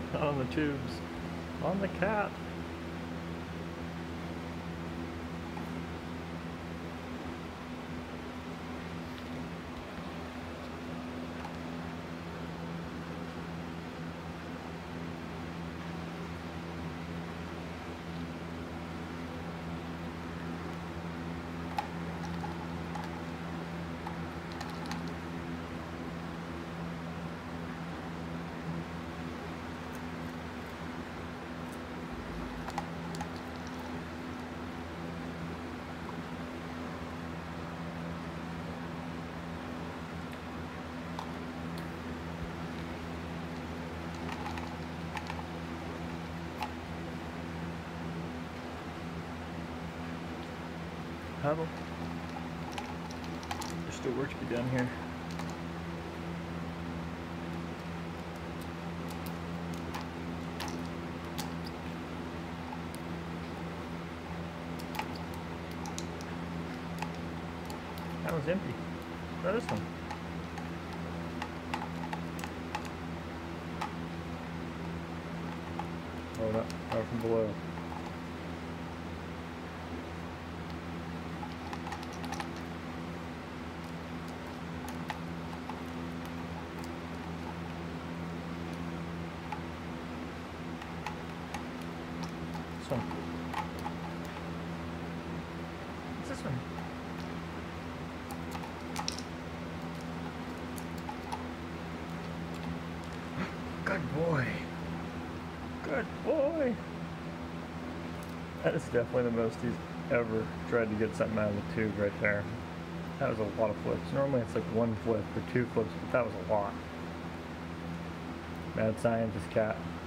Not on the tubes. On the cat. Huddle. There's still work to be done here. That one's empty. Try this one. Oh, no, not from below. This one. What's this one? Good boy. Good boy. That is definitely the most he's ever tried to get something out of the tube right there. That was a lot of flips. Normally it's like one flip or two flips, but that was a lot. Mad scientist cat.